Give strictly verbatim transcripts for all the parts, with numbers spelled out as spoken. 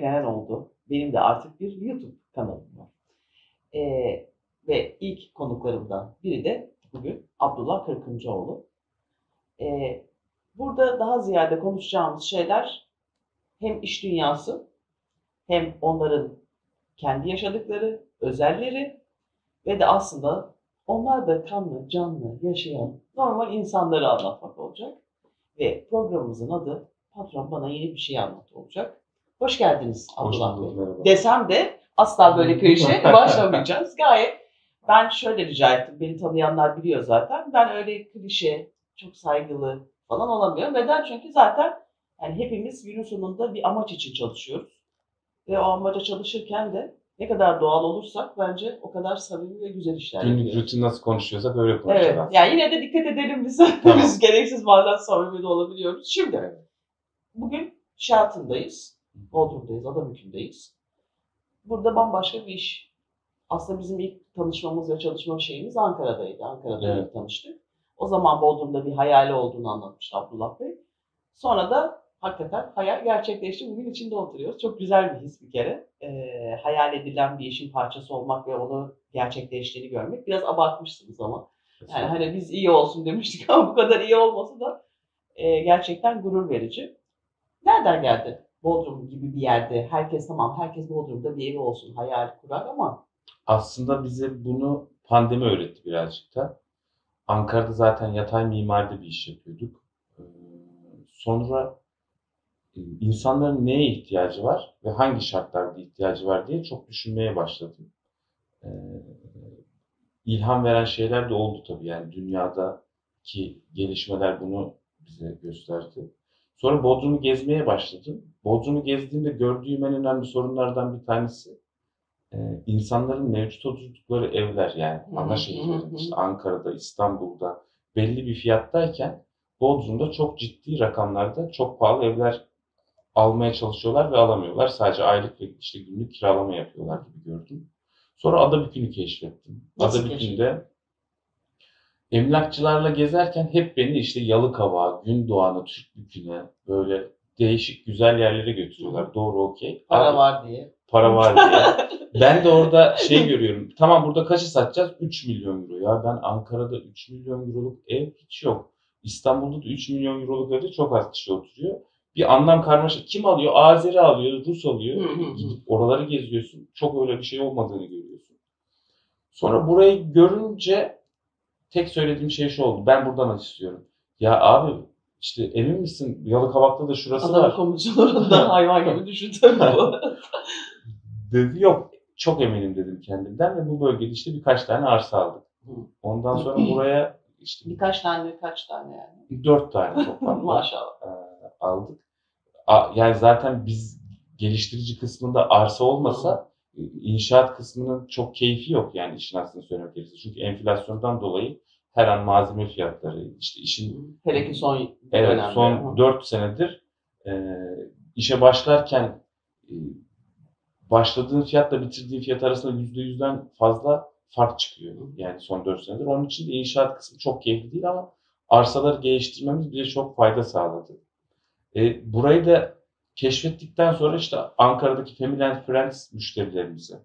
beklenen oldu. Benim de artık bir YouTube kanalım var. Ee, ve ilk konuklarımdan biri de bugün Abdullah Kırkıncıoğlu. Ee, burada daha ziyade konuşacağımız şeyler hem iş dünyası hem onların kendi yaşadıkları, özelleri ve de aslında onlar da kanlı, canlı, yaşayan normal insanları anlatmak olacak. Ve programımızın adı Patron Bana Yeni Bir Şey Anlat olacak. Hoş geldiniz Abdullah Bey. Desem de asla böyle klişe başlamayacağız. Gayet ben şöyle rica ettim. Beni tanıyanlar biliyor zaten. Ben öyle klişe, çok saygılı falan olamıyorum. Neden? Çünkü zaten yani hepimiz günün sonunda bir amaç için çalışıyoruz. Ve o amaca çalışırken de ne kadar doğal olursak bence o kadar samimi ve güzel işler Günlük yapıyoruz. rutin nasıl konuşuyorsak öyle konuşacağız. Evet. Yani yine de dikkat edelim biz. Tamam. Biz gereksiz bazen samimi de olabiliyoruz. Şimdi bugün Sheraton'dayız. Bodrum'dayız, Adamükü'ndeyiz. Burada bambaşka bir iş. Aslında bizim ilk tanışmamız ve çalışma şeyimiz Ankara'daydı. Ankara'da Evet. ilk tanıştık. O zaman Bodrum'da bir hayali olduğunu anlatmıştı Abdullah Bey. Sonra da hakikaten hayal gerçekleşti. Bugün içinde oturuyoruz. Çok güzel bir his bir kere. Ee, hayal edilen bir işin parçası olmak ve onu gerçekleştiğini görmek. Biraz abartmışsınız ama. Yani hani biz iyi olsun demiştik ama bu kadar iyi olması da e, gerçekten gurur verici. Nereden geldi? Bodrum gibi bir yerde. Herkes tamam, herkes Bodrum'da bir evi olsun, hayal kurar ama Aslında bize bunu pandemi öğretti birazcık da. Ankara'da zaten yatay mimaride bir iş yapıyorduk. Ee, Sonra e, insanların neye ihtiyacı var ve hangi şartlarda ihtiyacı var diye çok düşünmeye başladım. Ee, İlham veren şeyler de oldu tabii. Yani dünyadaki gelişmeler bunu bize gösterdi. Sonra Bodrum'u gezmeye başladım. Bodrum'u gezdiğimde gördüğüm en önemli sorunlardan bir tanesi e, insanların mevcut oturdukları evler, yani ana şehirlerin, işte Ankara'da, İstanbul'da belli bir fiyattayken Bodrum'da çok ciddi rakamlarda çok pahalı evler almaya çalışıyorlar ve alamıyorlar. Sadece aylık ve işte günlük kiralama yapıyorlar gibi gördüm. Sonra Adabükü'nü keşfettim. Nasıl Adabükü'nde emlakçılarla gezerken hep beni işte Yalıkavak'a, Gündoğan'a, Türkbükü'ne böyle değişik güzel yerlere götürüyorlar. Doğru, okey. para Abi, var diye. Para var diye. Ben de orada şey görüyorum. Tamam, burada kaçı satacağız? üç milyon euro. Ya ben Ankara'da üç milyon euroluk ev hiç yok. İstanbul'da da üç milyon euroluk evde çok az kişi oturuyor. Bir anlam karmaşık. Kim alıyor? Azeri alıyor, Rus alıyor. Gidip oraları geziyorsun. Çok öyle bir şey olmadığını görüyorsun. Sonra burayı görünce tek söylediğim şey şu oldu. Ben buradan istiyorum. Ya abi işte emin misin? Yalıkavak'ta da şurası Adam var. komşularında hayvan gibi düşün tabii bu. Dedi yok. Çok eminim dedim kendimden ve bu bölgede işte birkaç tane arsa aldık. Ondan sonra buraya işte Birkaç tane, kaç tane yani? dört tane toplamda Maşallah. e, aldık. A, yani zaten biz geliştirici kısmında arsa olmasa e, inşaat kısmının çok keyfi yok, yani işin aslını söylemek gerekirse. Çünkü enflasyondan dolayı her an malzeme fiyatları, işte işin Hele ki son evet dönemde. son dört senedir e, işe başlarken e, başladığın fiyatla bitirdiğin fiyat arasında yüzde yüzden fazla fark çıkıyor. Yani son dört senedir. Onun için de inşaat kısmı çok keyifli değil ama arsaları geliştirmemiz bize çok fayda sağladı. E, burayı da keşfettikten sonra işte Ankara'daki Family and Friends müşterilerimize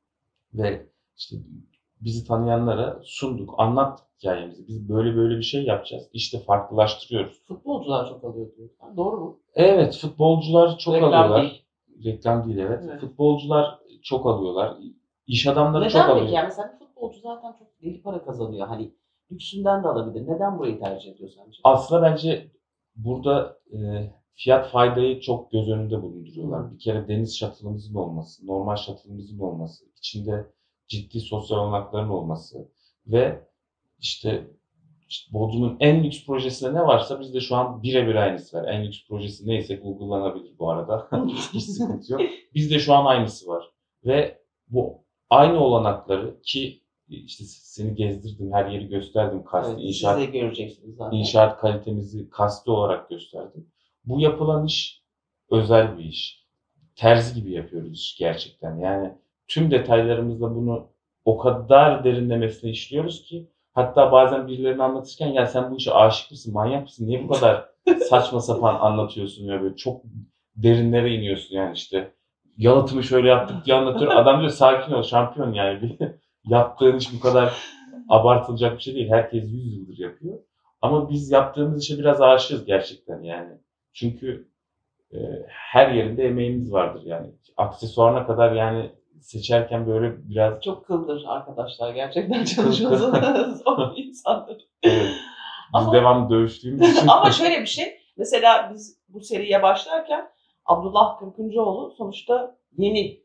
ve işte bizi tanıyanlara sunduk, anlattık hikayemizi. Biz böyle böyle bir şey yapacağız. İşte farklılaştırıyoruz. Futbolcular çok alıyor diyor. Doğru mu? Evet, futbolcular çok Reklam alıyorlar. değil. Reklam değil, evet. Evet. Futbolcular çok alıyorlar. İş adamları Neden çok peki? alıyor. Yani mesela bir futbolcu zaten çok deli para kazanıyor. Hani lüksünden de alabilir. Neden burayı tercih ediyor sence? Aslında bence burada e, fiyat faydayı çok göz önünde bulunduruyorlar. Hı. Bir kere deniz şatılımızın olması, normal şatılımızın olması, içinde ciddi sosyal olanakların olması ve işte, işte Bodrum'un en lüks projesinde ne varsa bizde şu an birebir aynısı var. En lüks projesi neyse Google'lanabilir bu arada. Hiç sıkıntı yok. Bizde şu an aynısı var. Ve bu aynı olanakları ki işte seni gezdirdim, her yeri gösterdim, kasti Evet, inşaat, siz de göreceksiniz zaten. inşaat kalitemizi kasti olarak gösterdim. Bu yapılan iş özel bir iş. Terzi gibi yapıyoruz iş gerçekten. Yani tüm detaylarımızla bunu o kadar derinlemesine işliyoruz ki hatta bazen birilerine anlatırken ya sen bu işe aşık mısın, manyak mısın, niye bu kadar saçma sapan anlatıyorsun ya, böyle çok derinlere iniyorsun yani işte. yalıtımı şöyle yaptık diye anlatıyor. Adam diyor sakin ol şampiyon yani. Yaptığın iş bu kadar abartılacak bir şey değil. Herkes yüz yıldır yapıyor. Ama biz yaptığımız işe biraz aşığız gerçekten yani. Çünkü e, her yerinde emeğimiz vardır yani. Aksesuarına kadar yani seçerken böyle biraz... Çok kıldır arkadaşlar. Gerçekten çalışması zor insanlar. Evet. Biz Ama- devamlı dövüştüğümüz için. Ama şöyle bir şey. Mesela biz bu seriye başlarken Abdullah Kırkıncıoğlu sonuçta yeni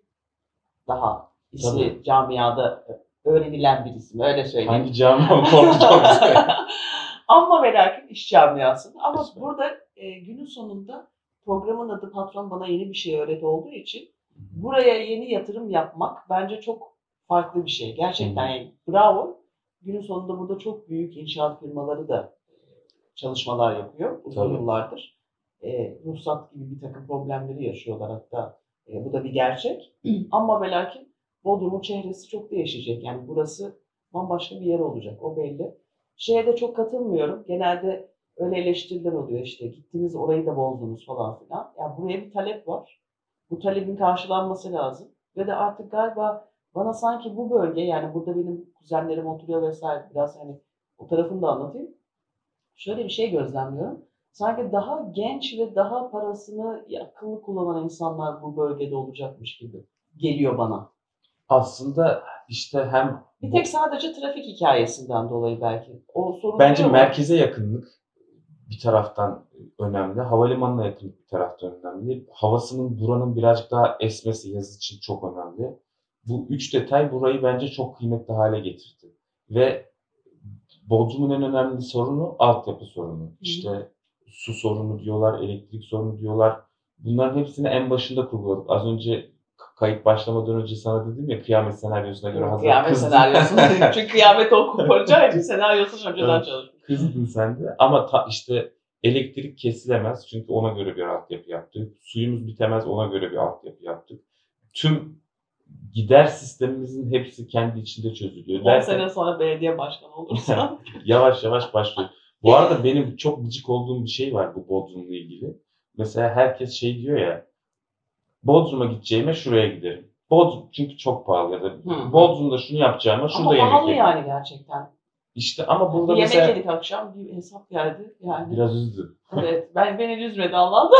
daha ismi Tabii. camiada öğrenilen bir isim. Öyle söyleyeyim. Hangi camia korkacağım. Ama ve lakin iş camiasında. Ama Kısmen. burada e, günün sonunda programın adı Patron Bana Yeni Bir Şey Öğret olduğu için buraya yeni yatırım yapmak bence çok farklı bir şey. Gerçekten Hı hı. yani bravo. Günün sonunda burada çok büyük inşaat firmaları da çalışmalar yapıyor uzun Tabii. yıllardır. E, ruhsat gibi bir takım problemleri yaşıyorlar hatta. E, bu da bir gerçek. Ama ve lakin Bodrum'un çehresi çok değişecek. Yani burası bambaşka bir yer olacak. O belli. Şeye de çok katılmıyorum. Genelde öyle eleştiriler oluyor işte. Gittiniz orayı da bozdunuz falan filan. Ya buraya bir talep var. Bu talebin karşılanması lazım. Ve de artık galiba bana sanki bu bölge yani burada benim kuzenlerim oturuyor vesaire biraz hani o tarafını da anlatayım. Şöyle bir şey gözlemliyorum. Sanki daha genç ve daha parasını akıllı kullanan insanlar bu bölgede olacakmış gibi geliyor bana. Aslında işte hem Bir bu- tek sadece trafik hikayesinden dolayı belki. O sorun bence değil ama- merkeze yakınlık bir taraftan önemli. Havalimanına yakınlık bir taraftan önemli. Havasının buranın birazcık daha esmesi yaz için çok önemli. Bu üç detay burayı bence çok kıymetli hale getirdi. Ve Bodrum'un en önemli sorunu altyapı sorunu. İşte su sorunu diyorlar, elektrik sorunu diyorlar. Bunların hepsini en başında kurguladık. Az önce k- kayıt başlamadan önce sana dedim ya kıyamet senaryosuna göre hazır Kıyamet kızdın. senaryosu. Çünkü kıyamet o koparacağı için senaryosunu önceden Evet. çalışmış. Kızdın sen de. Ama ta, işte elektrik kesilemez çünkü ona göre bir altyapı yaptık. Suyumuz bitemez ona göre bir altyapı yaptık. Tüm gider sistemimizin hepsi kendi içinde çözülüyor. on Derken- sene sonra belediye başkanı olursa. Yavaş yavaş başlıyor. Bu arada benim çok gıcık olduğum bir şey var bu Bodrum'la ilgili. Mesela herkes şey diyor ya, Bodrum'a gideceğime şuraya giderim. Bodrum çünkü çok pahalı ya da Hı. Bodrum'da şunu yapacağıma şurada Ama yemek pahalı yerim. yani gerçekten. İşte ama burada Bir yemek mesela yedik akşam bir hesap geldi. Yani biraz üzdü. evet ben beni üzmedi Allah'tan.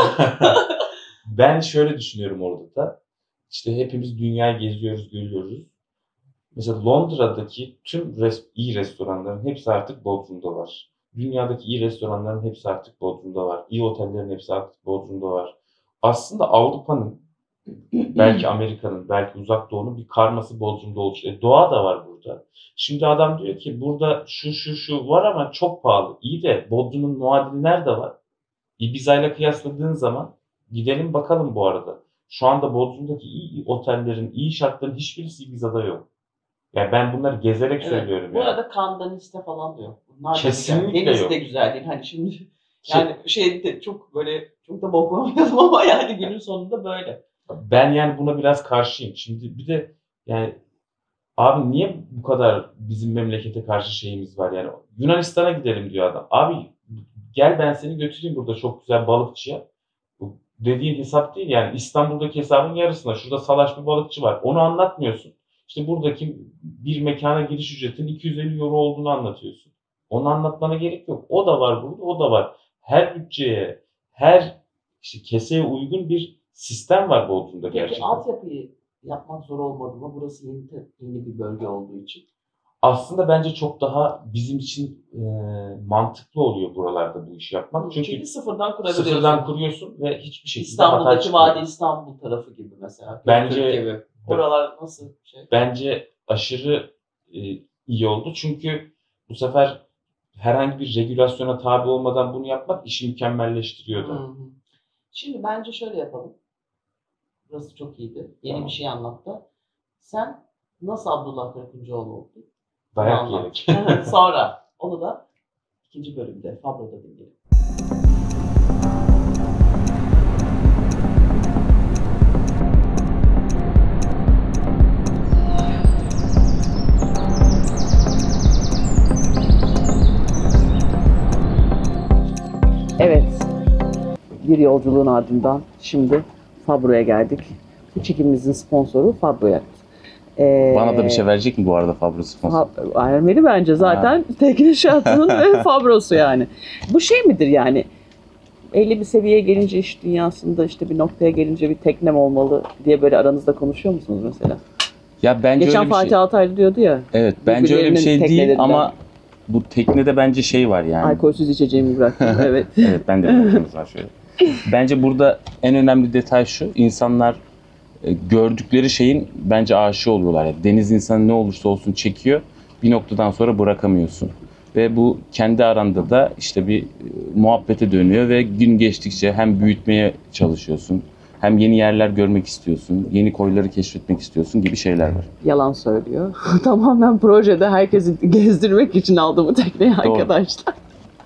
Ben şöyle düşünüyorum orada da. İşte hepimiz dünyayı geziyoruz, görüyoruz. Mesela Londra'daki tüm res- iyi restoranların hepsi artık Bodrum'da var. Dünyadaki iyi restoranların hepsi artık Bodrum'da var. İyi otellerin hepsi artık Bodrum'da var. Aslında Avrupa'nın, belki Amerika'nın, belki Uzak Doğu'nun bir karması Bodrum'da oluşuyor. E, doğa da var burada. Şimdi adam diyor ki burada şu şu şu var ama çok pahalı. İyi de Bodrum'un muadili nerede var? Ibiza'yla kıyasladığın zaman gidelim bakalım bu arada. Şu anda Bodrum'daki iyi otellerin, iyi şartların hiçbirisi Ibiza'da yok. Yani ben bunları gezerek Evet, söylüyorum bu yani. arada Kandaniste falan da yok. Bunlar da Kesinlikle güzel. Deniz yok. de güzel değil. Hani şimdi Şey- yani şey de çok böyle çok da boklamayalım ama yani günün sonunda böyle. Ben yani buna biraz karşıyım. Şimdi bir de yani abi niye bu kadar bizim memlekete karşı şeyimiz var yani? Yunanistan'a gidelim diyor adam. Abi gel ben seni götüreyim burada çok güzel balıkçıya. Bu dediğin hesap değil yani İstanbul'daki hesabın yarısına. Şurada salaş bir balıkçı var. Onu anlatmıyorsun. İşte buradaki bir mekana giriş ücretinin iki yüz elli euro olduğunu anlatıyorsun. Onu anlatmana gerek yok. O da var burada, o da var. Her bütçeye, her işte keseye uygun bir sistem var Bodrum'da Peki gerçekten. altyapıyı yapmak zor olmadı mı? Burası yeni, yeni bir bölge olduğu için. Aslında bence çok daha bizim için e, mantıklı oluyor buralarda bu işi yapmak. Çünkü, Çünkü sıfırdan kurabiliyorsun. sıfırdan kuruyorsun ve hiçbir şekilde hata İstanbul'daki çıkmıyor. Vadi İstanbul tarafı gibi mesela. Bence- Göktürk gibi. Oralar nasıl şey? Bence aşırı e, iyi oldu. Çünkü bu sefer herhangi bir regülasyona tabi olmadan bunu yapmak işi mükemmelleştiriyor da. Hı hı. Şimdi bence şöyle yapalım. Burası çok iyiydi. Yeni Tamam. bir şey anlattı. Sen nasıl Abdullah Kırkıncıoğlu oldun? Dayak Anlat. yiyerek. Sonra onu da ikinci bölümde Fabro'da dinleyelim. Evet, bir yolculuğun ardından şimdi Fabro'ya geldik. Bu çekimimizin sponsoru Fabroyak. Ee, Bana da bir şey verecek mi bu arada Fabro sponsor? Vermeli bence zaten. Tekne şartının ve Fabrosu yani. Bu şey midir yani? Belli bir seviyeye gelince iş dünyasında işte bir noktaya gelince bir teknem olmalı diye böyle aranızda konuşuyor musunuz mesela? Ya bence Geçen öyle bir Fatih şey. Altaylı diyordu ya. Evet, bence öyle bir şey değil teknelerinden. ama bu teknede bence şey var yani. Alkolsüz içeceğimi bıraktım. Evet. Evet, ben de bırakıyoruz var şöyle. Bence burada en önemli detay şu. İnsanlar e, gördükleri şeyin bence aşığı oluyorlar. Yani deniz insanı ne olursa olsun çekiyor. Bir noktadan sonra bırakamıyorsun. Ve bu kendi aranda da işte bir e, muhabbete dönüyor ve gün geçtikçe hem büyütmeye çalışıyorsun, hem yeni yerler görmek istiyorsun, yeni koyları keşfetmek istiyorsun gibi şeyler var. Yalan söylüyor. Tamamen projede herkesi gezdirmek için aldı bu tekneyi Doğru. arkadaşlar.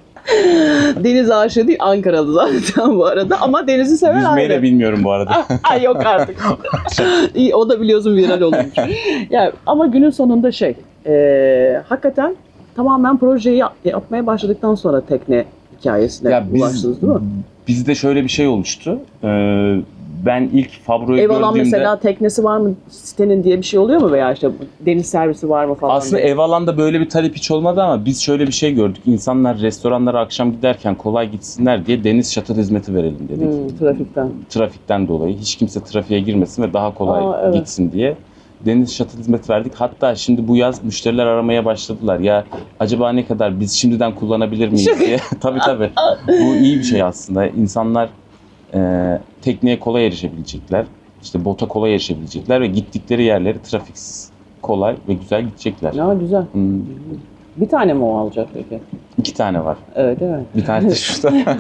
Deniz aşığı değil, Ankaralı zaten bu arada ama denizi sever Yüzmeyi de ayrı. bilmiyorum bu arada. Ay yok artık. İyi, o da biliyorsun viral olmuş. Yani, ama günün sonunda şey, e, hakikaten tamamen projeyi yap- yapmaya başladıktan sonra tekne hikayesine Ya biz, ulaştınız değil mi? bizde şöyle bir şey oluştu. Ee, ben ilk Fabro'yu Ev alan gördüğümde... mesela teknesi var mı sitenin diye bir şey oluyor mu veya işte deniz servisi var mı falan Aslında diye. ev alanda böyle bir talep hiç olmadı ama biz şöyle bir şey gördük. İnsanlar restoranlara akşam giderken kolay gitsinler diye deniz shuttle hizmeti verelim dedik. Hmm, trafikten. Trafikten dolayı. Hiç kimse trafiğe girmesin ve daha kolay Aa, evet. gitsin diye. Deniz shuttle hizmeti verdik. Hatta şimdi bu yaz müşteriler aramaya başladılar. Ya acaba ne kadar biz şimdiden kullanabilir miyiz diye. Tabii tabii. Bu iyi bir şey aslında. İnsanlar e, tekneye kolay erişebilecekler. İşte bota kolay erişebilecekler ve gittikleri yerleri trafiksiz, kolay ve güzel gidecekler. Ya güzel. Hmm, Bir tane mi o alacak peki? iki tane var. Evet değil mi? Bir tane de şurada.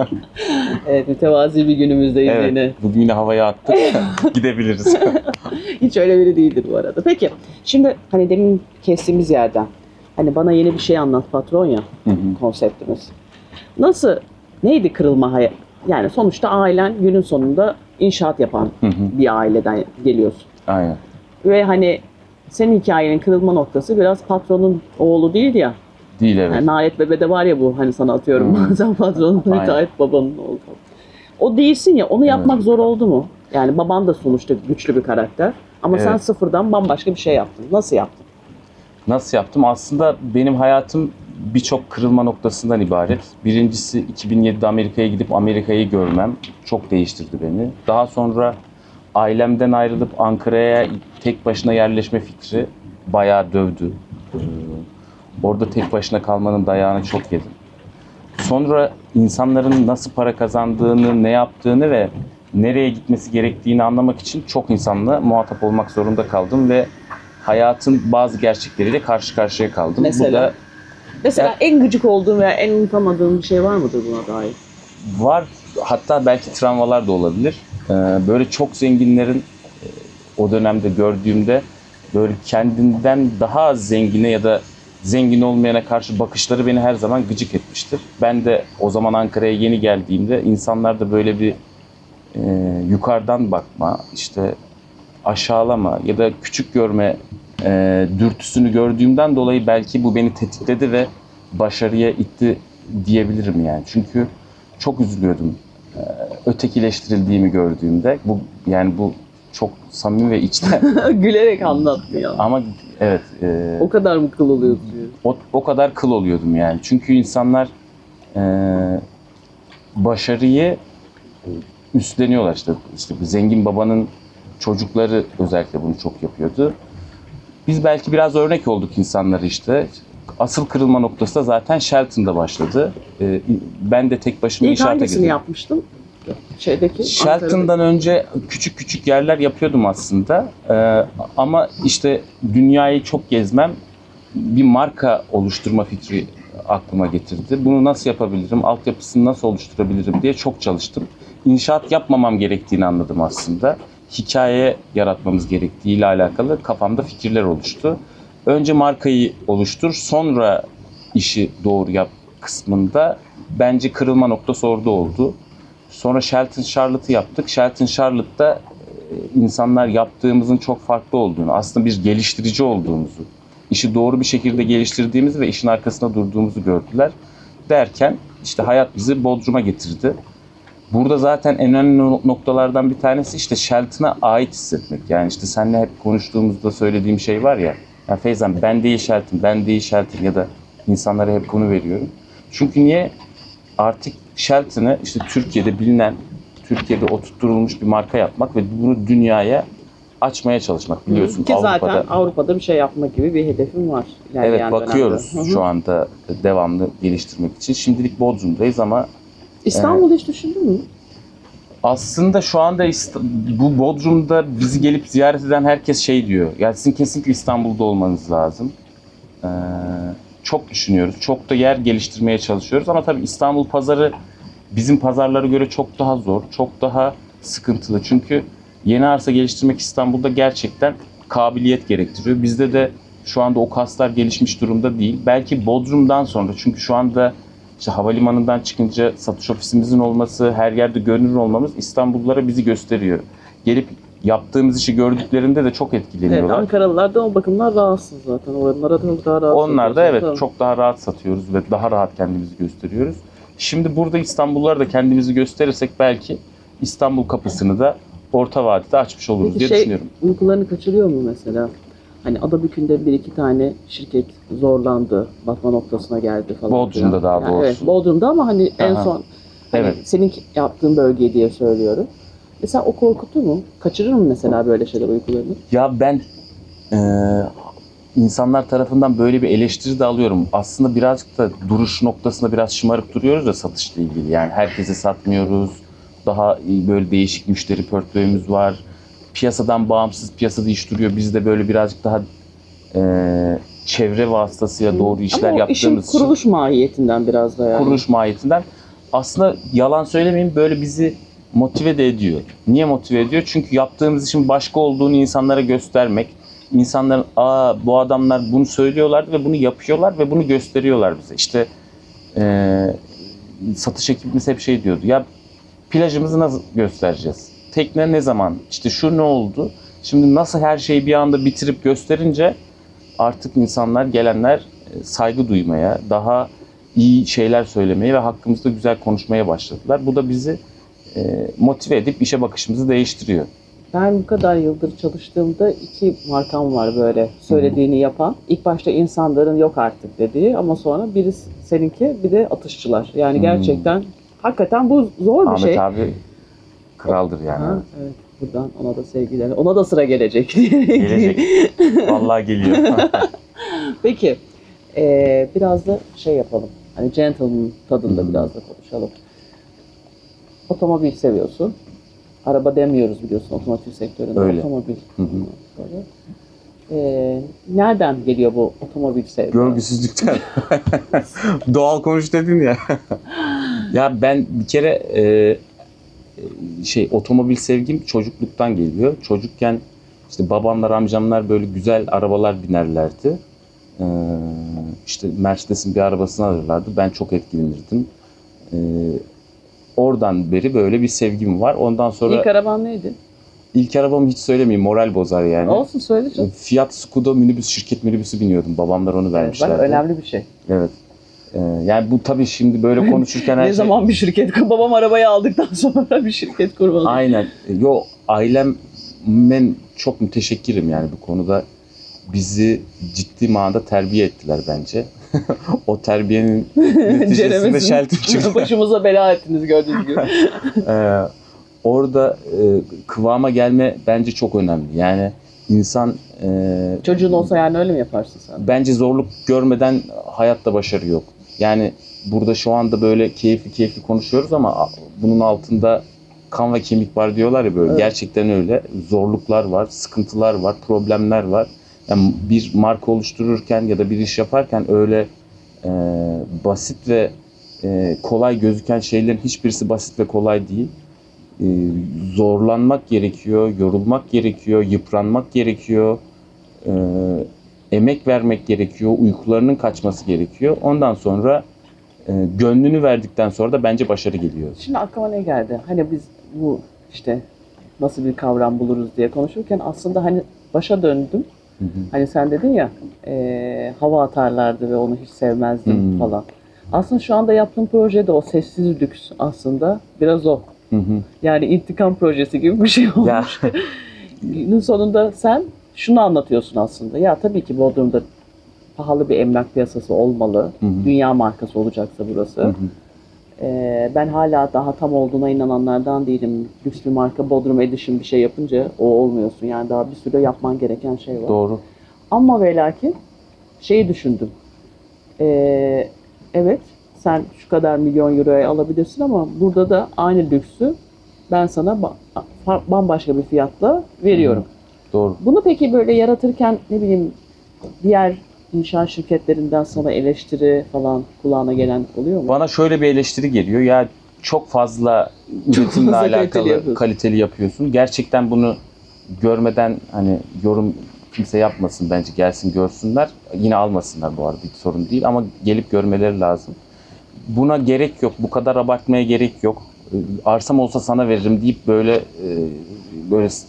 Evet, mütevazi bir günümüzdeyiz yine. Evet. Bugün yine havaya attık. Gidebiliriz. Hiç öyle biri değildir bu arada. Peki, şimdi hani demin kestiğimiz yerden hani bana yeni bir şey anlat patron ya Hı hı. konseptimiz. Nasıl, neydi kırılma hayal? Yani sonuçta ailen günün sonunda inşaat yapan Hı hı. bir aileden geliyorsun. Aynen. Ve hani senin hikayenin kırılma noktası biraz patronun oğlu değil ya. Değil evet. Yani Nihayet Bebe'de var ya bu hani sana atıyorum Hmm. bazen patronun Aynen. müteahhit babanın oğlu. O değilsin ya, onu yapmak zor oldu mu? Yani baban da sonuçta güçlü bir karakter. Ama sen Evet. sıfırdan bambaşka bir şey yaptın. Nasıl yaptın? Nasıl yaptım? Aslında benim hayatım birçok kırılma noktasından ibaret. Birincisi iki bin yedide Amerika'ya gidip Amerika'yı görmem çok değiştirdi beni. Daha sonra ailemden ayrılıp Ankara'ya tek başına yerleşme fikri bayağı dövdü. Ee, Orada tek başına kalmanın dayağını çok yedim. Sonra insanların nasıl para kazandığını, ne yaptığını ve nereye gitmesi gerektiğini anlamak için çok insanla muhatap olmak zorunda kaldım ve hayatın bazı gerçekleriyle karşı karşıya kaldım. Mesela? Bu da Mesela Ya- en gıcık olduğun veya en unutamadığın bir şey var mıdır buna dair? var, hatta belki travmalar da olabilir. Ee, Böyle çok zenginlerin e, o dönemde gördüğümde böyle kendinden daha az zengine ya da zengin olmayana karşı bakışları beni her zaman gıcık etmiştir. Ben de o zaman Ankara'ya yeni geldiğimde insanlarda böyle bir e, yukarıdan bakma, işte aşağılama ya da küçük görme e, dürtüsünü gördüğümden dolayı belki bu beni tetikledi ve başarıya itti diyebilirim yani. Çünkü çok üzülüyordum e, ötekileştirildiğimi gördüğümde. Bu yani bu çok samimi ve içten Gülerek anlattın ya. ama evet e, O kadar mı kıl oluyorsun? o, o kadar kıl oluyordum yani. Çünkü insanlar e, başarıyı üstleniyorlar işte. İşte bu zengin babanın çocukları özellikle bunu çok yapıyordu. Biz belki biraz örnek olduk insanlara işte. Asıl kırılma noktası da zaten Shelton'da başladı. E, ben de tek başıma İlk inşaata hangisini girdim. yapmıştın? Şeydeki Shelton'dan önce küçük küçük yerler yapıyordum aslında. Ee, ama işte dünyayı çok gezmem bir marka oluşturma fikri aklıma getirdi. Bunu nasıl yapabilirim, altyapısını nasıl oluşturabilirim diye çok çalıştım. İnşaat yapmamam gerektiğini anladım aslında. Hikaye yaratmamız gerektiği ile alakalı kafamda fikirler oluştu. Önce markayı oluştur, sonra işi doğru yap kısmında bence kırılma noktası orada oldu. Sonra Shelton Charlotte'ı yaptık. Shelton Charlotte'da e, insanlar yaptığımızın çok farklı olduğunu, aslında bir geliştirici olduğumuzu, işi doğru bir şekilde geliştirdiğimizi ve işin arkasında durduğumuzu gördüler. Derken işte hayat bizi Bodrum'a getirdi. Burada zaten en önemli noktalardan bir tanesi işte Shelton'a ait hissetmek. Yani işte seninle hep konuştuğumuzda söylediğim şey var ya, ya Feyzan ben değil Shelton, ben değil Shelton ya da insanlara hep bunu veriyorum. Çünkü niye? Artık Shelton'ı işte Türkiye'de bilinen, Türkiye'de oturtulmuş bir marka yapmak ve bunu dünyaya açmaya çalışmak, biliyorsun Ki Avrupa'da. zaten Avrupa'da bir şey yapmak gibi bir hedefim var. Evet, Yani bakıyoruz dönemde. şu anda devamlı geliştirmek için. Şimdilik Bodrum'dayız ama İstanbul'u hiç düşündün mü? aslında şu anda İst- bu Bodrum'da bizi gelip ziyaret eden herkes şey diyor. Ya sizin kesinlikle İstanbul'da olmanız lazım. Ee, çok düşünüyoruz. Çok da yer geliştirmeye çalışıyoruz. Ama tabii İstanbul pazarı bizim pazarlara göre çok daha zor. Çok daha sıkıntılı. Çünkü yeni arsa geliştirmek İstanbul'da gerçekten kabiliyet gerektiriyor. Bizde de şu anda o kaslar gelişmiş durumda değil. Belki Bodrum'dan sonra, çünkü şu anda İşte havalimanından çıkınca satış ofisimizin olması, her yerde görünür olmamız İstanbullulara bizi gösteriyor. Gelip yaptığımız işi gördüklerinde de çok Evet, etkileniyorlar. Ankaralılar da o bakımdan rahatsız zaten. Onlara da daha rahat. Onlar da evet Tabii. çok daha rahat satıyoruz ve daha rahat kendimizi gösteriyoruz. Şimdi burada İstanbullulara da kendimizi gösterirsek belki İstanbul kapısını da orta vadede açmış oluruz Peki diye şey, düşünüyorum. uykularını kaçırıyor mu mesela? Hani Adabükü'nde bir iki tane şirket zorlandı, batma noktasına geldi falan. Bodrum'da filan. daha Yani doğrusu. evet, Bodrum'da ama hani en Aha. son hani Evet. senin yaptığın bölge diye söylüyorum. Mesela o korkutur mu? Kaçırır mı mesela böyle şeyler uykularını? Ya ben e, insanlar tarafından böyle bir eleştiri de alıyorum. Aslında birazcık da duruş noktasında biraz şımarık duruyoruz da satışla ilgili. Yani herkese satmıyoruz. Daha böyle değişik müşteri portföyümüz var. Piyasadan bağımsız piyasada iş duruyor. Biz de böyle birazcık daha e, çevre vasıtasıyla doğru işler Ama o işin yaptığımız için kuruluş mahiyetinden biraz da yani. kuruluş mahiyetinden aslında yalan söylemeyeyim böyle bizi motive de ediyor. Niye motive ediyor? Çünkü yaptığımız işin başka olduğunu insanlara göstermek. İnsanların aa bu adamlar bunu söylüyorlar ve bunu yapıyorlar ve bunu gösteriyorlar bize. İşte eee, satış ekibimiz hep şey diyordu. Ya plajımızı nasıl göstereceğiz? Tekne ne zaman? İşte şu ne oldu? Şimdi nasıl her şeyi bir anda bitirip gösterince artık insanlar, gelenler e, saygı duymaya, daha iyi şeyler söylemeye ve hakkımızda güzel konuşmaya başladılar. Bu da bizi e, motive edip işe bakışımızı değiştiriyor. Ben bu kadar yıldır çalıştığımda iki markam var böyle söylediğini yapan. İlk başta insanların yok artık dediği ama sonra biri seninki bir de atışçılar. Yani Hmm. gerçekten hakikaten bu zor bir Ahmet şey. abi kraldır yani. Ha, evet. Buradan ona da sevgiler. Ona da sıra gelecek. Gelecek. Vallahi geliyor. Peki. eee, biraz da şey yapalım. Hani gentleman tadında Hmm. biraz da konuşalım. Otomobil seviyorsun. Araba demiyoruz biliyorsun otomotiv sektöründe. Öyle. Otomobil. Hı hı. Böyle. Eee, nereden geliyor bu otomobil sevgisi? Görgüsüzlükten. Doğal konuş dedin ya. Ya ben bir kere e, şey otomobil sevgim çocukluktan geliyor. Çocukken işte babamlar, amcamlar böyle güzel arabalar binerlerdi. Ee, işte Mercedes'in bir arabasını alırlardı. Ben çok etkilenirdim. Ee, oradan beri böyle bir sevgim var. Ondan sonra İlk araban neydi? ilk arabamı hiç söylemeyeyim, moral bozar yani. Olsun söyle canım. Fiat Scudo minibüs, şirket minibüsü biniyordum. Babamlar onu Evet, vermişlerdi. bak önemli bir şey. Evet. Ee, yani bu tabii şimdi böyle konuşurken her Ne şey... zaman bir şirket, babam arabayı aldıktan sonra bir şirket kurmalı. Aynen. Yo, ailemen çok müteşekkirim yani bu konuda. Bizi ciddi manada terbiye ettiler bence. O terbiyenin neticesinde Ceremesini Shelton çıktı. başımıza bela ettiniz gördüğünüz gibi. Ee, orada e, kıvama gelme bence çok önemli. Yani insan e, Çocuğun olsa yani öyle mi yaparsın sen? bence zorluk görmeden hayatta başarı yok. Yani burada şu anda böyle keyifli keyifli konuşuyoruz ama bunun altında kan ve kemik var diyorlar ya böyle. Evet. Gerçekten öyle. Zorluklar var, sıkıntılar var, problemler var. Yani bir marka oluştururken ya da bir iş yaparken öyle e, basit ve e, kolay gözüken şeylerin hiçbirisi basit ve kolay değil. E, zorlanmak gerekiyor, yorulmak gerekiyor, yıpranmak gerekiyor. E, emek vermek gerekiyor, uykularının kaçması gerekiyor. Ondan sonra e, gönlünü verdikten sonra da bence başarı geliyor. Şimdi aklıma ne geldi? Hani biz bu işte nasıl bir kavram buluruz diye konuşurken aslında hani başa döndüm. Hı hı. Hani sen dedin ya e, hava atarlardı ve onu hiç sevmezdim Hmm. falan. Aslında şu anda yaptığım projede o sessiz lüks aslında biraz o. Hı hı. Yani intikam projesi gibi bir şey olmuş. Ya, Günün sonunda sen şunu anlatıyorsun aslında. Ya tabii ki Bodrum'da pahalı bir emlak piyasası olmalı. Hı hı. Dünya markası olacaksa burası. Hı hı. Ee, ben hala daha tam olduğuna inananlardan değilim. Lüks bir marka Bodrum Edition bir şey yapınca o olmuyorsun. Yani daha bir sürü yapman gereken şey var. Doğru. Ama ve lakin şeyi düşündüm. Ee, evet sen şu kadar milyon euroya alabilirsin ama burada da aynı lüksü ben sana ba- fa- bambaşka bir fiyatla veriyorum. Doğru. Bunu peki böyle yaratırken ne bileyim diğer inşaat şirketlerinden sana eleştiri falan kulağına gelen oluyor mu? Bana şöyle bir eleştiri geliyor. Ya çok fazla üretimle fazla kaliteli alakalı yapıyorsun. kaliteli yapıyorsun. Gerçekten bunu görmeden hani yorum kimse yapmasın bence. Gelsin görsünler. Yine almasınlar bu arada, hiç sorun değil ama gelip görmeleri lazım. Buna gerek yok. Bu kadar abartmaya gerek yok. Arsam olsa sana veririm deyip böyle e, böyle s-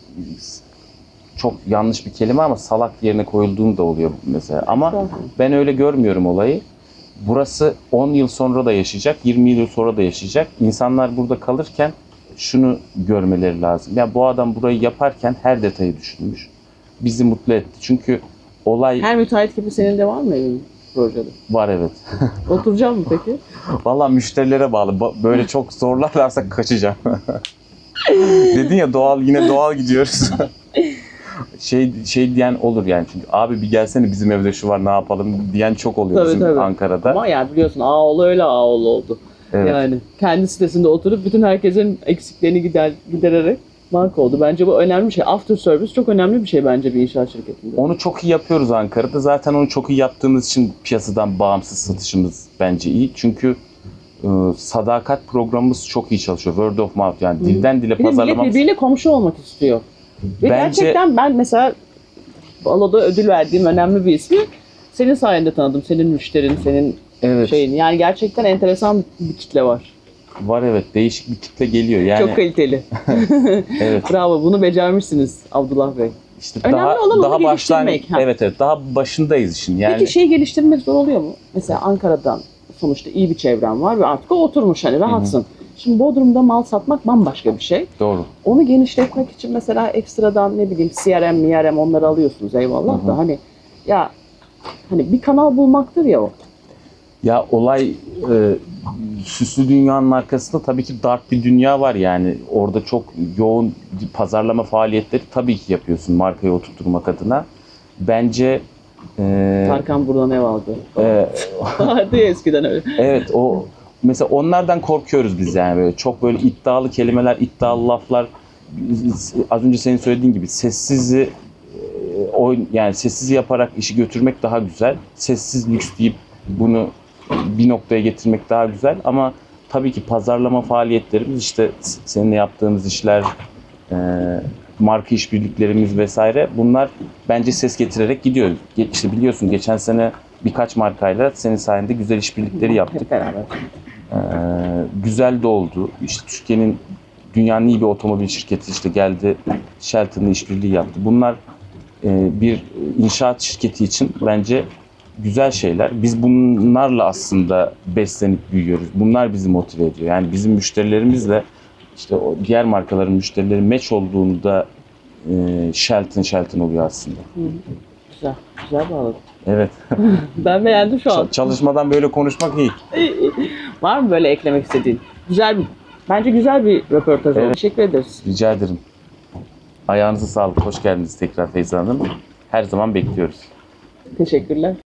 çok yanlış bir kelime ama salak yerine koyulduğum da oluyor mesela. Ama ben öyle görmüyorum olayı. Burası on yıl sonra da yaşayacak, yirmi yıl sonra da yaşayacak. İnsanlar burada kalırken şunu görmeleri lazım. Ya bu adam burayı yaparken her detayı düşünmüş. Bizi mutlu etti. Çünkü olay Her müteahhit gibi senin de var mı evin projede? var, evet. Oturacak mı peki? Vallahi müşterilere bağlı. Ba- Böyle çok zorlarlarsa kaçacağım. Dedin ya, doğal, yine doğal gidiyoruz. şey şey diyen olur yani, çünkü abi bir gelsene bizim evde şu var ne yapalım diyen çok oluyor Tabii, bizim tabii. Ankara'da. Ama yani biliyorsun Ağoğlu öyle Ağoğlu oldu. Evet. Yani kendi sitesinde oturup bütün herkesin eksiklerini gider, gidererek marka oldu. Bence bu önemli bir şey. After service çok önemli bir şey bence bir inşaat şirketinde. Onu çok iyi yapıyoruz Ankara'da. Zaten onu çok iyi yaptığımız için piyasadan bağımsız satışımız bence iyi. Çünkü e, sadakat programımız çok iyi çalışıyor. Word of mouth, yani dilden dile Bir de millet pazarlamamız. birbiriyle komşu olmak istiyor. Ve Bence- gerçekten ben mesela Balo'da ödül verdiğim önemli bir ismi senin sayende tanıdım. Senin müşterin, senin Evet, şeyin. Yani gerçekten enteresan bir kitle var. var evet. Değişik bir kitle geliyor. Yani Çok kaliteli. evet. Bravo. Bunu becermişsiniz Abdullah Bey. İşte Önemli daha olan onu daha geliştirmek. başlangıç. Ha. Evet evet. Daha başındayız işin. Yani Peki şeyi geliştirmek zor oluyor mu? Mesela Ankara'dan sonuçta iyi bir çevren var ve artık o oturmuş, hani rahatsın. Şimdi Bodrum'da mal satmak bambaşka bir şey. doğru. Onu genişletmek için mesela ekstradan ne bileyim C R M, M R M onları alıyorsunuz eyvallah Hı hı. da hani ya hani bir kanal bulmaktır ya o. Ya olay e, süslü dünyanın arkasında tabii ki dark bir dünya var yani. Orada çok yoğun pazarlama faaliyetleri tabii ki yapıyorsun markayı oturtturmak adına. Bence e, Tarkan buradan ev aldı. e, Vardı ya eskiden öyle. evet, o mesela onlardan korkuyoruz biz yani, böyle çok böyle iddialı kelimeler, iddialı laflar. Az önce senin söylediğin gibi sessizi e, oyn yani sessiz yaparak işi götürmek daha güzel. Sessiz lüks deyip bunu bir noktaya getirmek daha güzel ama tabii ki pazarlama faaliyetlerimiz, işte seninle yaptığımız işler, e, marka işbirliklerimiz vesaire, bunlar bence ses getirerek gidiyor. Ge- İşte biliyorsun geçen sene birkaç markayla senin sayende güzel işbirlikleri yaptık. Hep beraber. Ee, güzel de oldu. İşte Türkiye'nin, dünyanın iyi bir otomobil şirketi işte geldi, Shelton'la işbirliği yaptı. Bunlar e, bir inşaat şirketi için bence güzel şeyler. Biz bunlarla aslında beslenip büyüyoruz. Bunlar bizi motive ediyor. Yani bizim müşterilerimizle işte o diğer markaların müşterileri match olduğunda e, Shelton Shelton oluyor aslında. Hı. Güzel. Güzel bağladım. Evet. Ben beğendim şu an. Ç- Çalışmadan böyle konuşmak iyi. Var mı böyle eklemek istediğin? Güzel bir, bence güzel bir röportaj oldu. Evet. Teşekkür ederiz. Rica ederim. Ayağınıza sağlık. Hoş geldiniz tekrar Feyza Hanım. Her zaman bekliyoruz. Teşekkürler.